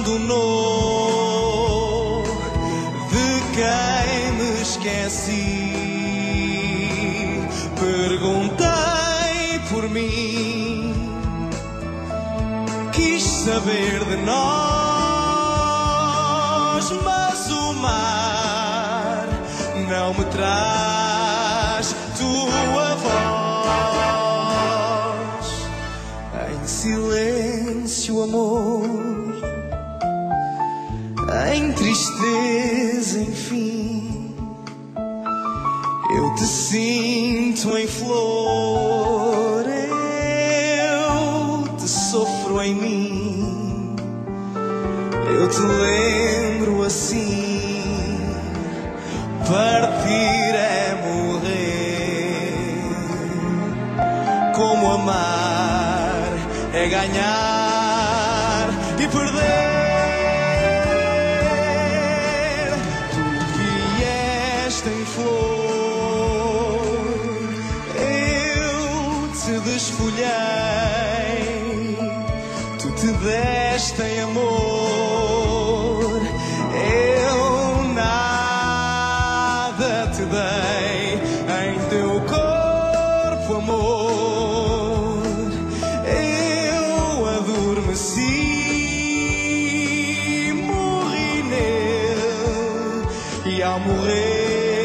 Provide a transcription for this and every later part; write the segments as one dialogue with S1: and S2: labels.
S1: abandonou, de quem me esqueci. Perguntei por mim, quis saber de nós, mas o mar não me traz tua voz. Em silêncio, amor, em tristeza, enfim, eu te sinto em flor, eu te sofro em mim, eu te lembro assim. Partir é morrer, como amar é ganhar e perder. Em flor, eu te desfolhei, tu te deste em amor, eu nada te dei em teu corpo, amor, eu adormeci, morri nele e ao morrer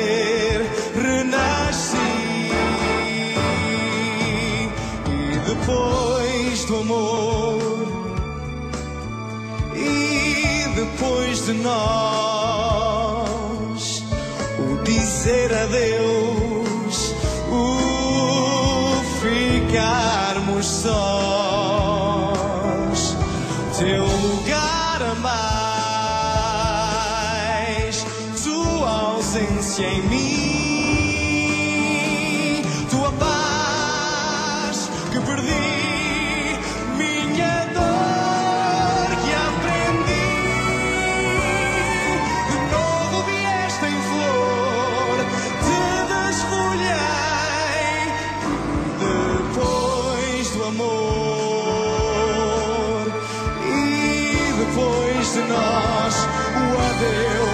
S1: depois do amor e depois de nós, o dizer adeus, o ficarmos sós, teu lugar a mais, tua ausência em mim, tua paz que perdi, minha dor que aprendi. De novo vieste em flor, te desfolhei. Depois do amor e depois de nós, o adeus.